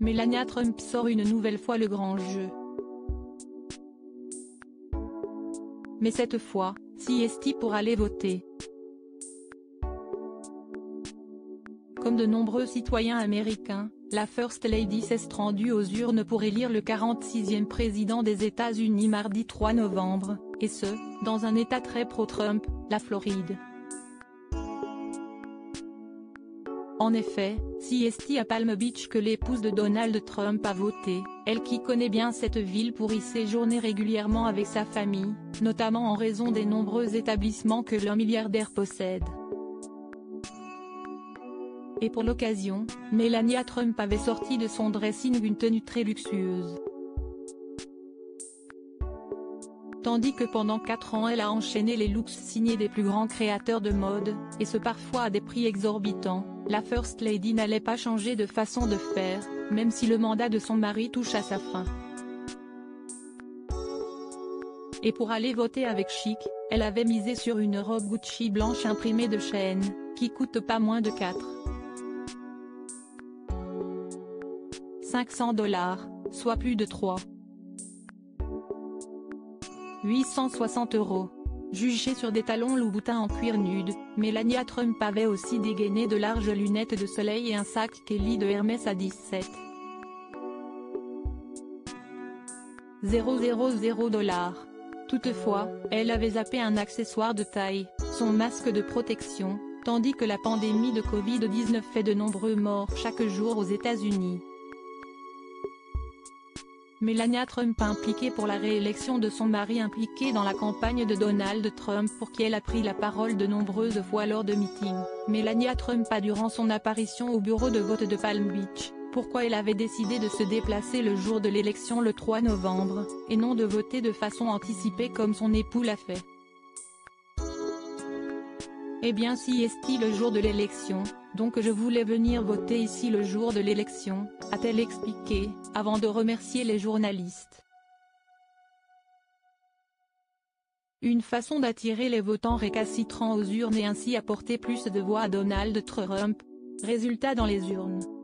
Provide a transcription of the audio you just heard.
Melania Trump sort une nouvelle fois le grand jeu. Mais cette fois, CST pour aller voter. Comme de nombreux citoyens américains, la First Lady s'est rendue aux urnes pour élire le 46e président des États-Unis mardi 3 novembre, et ce, dans un État très pro-Trump, la Floride. En effet, CST à Palm Beach que l'épouse de Donald Trump a voté, elle qui connaît bien cette ville pour y séjourner régulièrement avec sa famille, notamment en raison des nombreux établissements que le milliardaire possède. Et pour l'occasion, Melania Trump avait sorti de son dressing une tenue très luxueuse. Tandis que pendant 4 ans elle a enchaîné les looks signés des plus grands créateurs de mode, et ce parfois à des prix exorbitants, la First Lady n'allait pas changer de façon de faire, même si le mandat de son mari touche à sa fin. Et pour aller voter avec chic, elle avait misé sur une robe Gucci blanche imprimée de Shein, qui coûte pas moins de 500 $, soit plus de 860 €. Jugée sur des talons Louboutin en cuir nude, Melania Trump avait aussi dégainé de larges lunettes de soleil et un sac Kelly de Hermès à 17,000 $. Toutefois, elle avait zappé un accessoire de taille, son masque de protection, tandis que la pandémie de Covid-19 fait de nombreux morts chaque jour aux États-Unis. Melania Trump impliquée pour la réélection de son mari impliqué dans la campagne de Donald Trump pour qui elle a pris la parole de nombreuses fois lors de meetings. Melania Trump a durant son apparition au bureau de vote de Palm Beach, pourquoi elle avait décidé de se déplacer le jour de l'élection le 3 novembre, et non de voter de façon anticipée comme son époux l'a fait. Eh bien si est-il le jour de l'élection, donc je voulais venir voter ici le jour de l'élection, a-t-elle expliqué, avant de remercier les journalistes. Une façon d'attirer les votants récalcitrants aux urnes et ainsi apporter plus de voix à Donald Trump. Résultat dans les urnes.